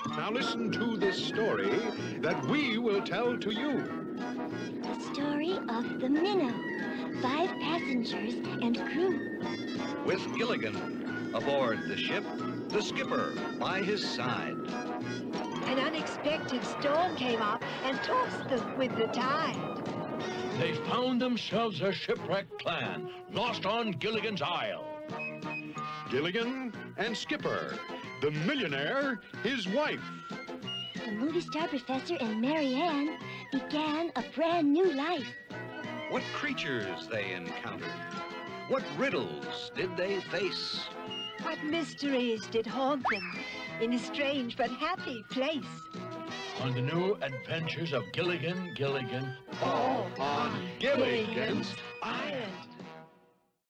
Now listen to this story that we will tell to you. The story of the Minnow, 5 passengers and crew. With Gilligan aboard the ship, the skipper by his side. An unexpected storm came up and tossed them with the tide. They found themselves a shipwrecked clan, lost on Gilligan's Isle. Gilligan and Skipper, the millionaire, his wife. The movie star professor and Mary Ann began a brand new life. What creatures they encountered. What riddles did they face? What mysteries did haunt them in a strange but happy place? On the new Adventures of Gilligan, All on Gilligan's Island.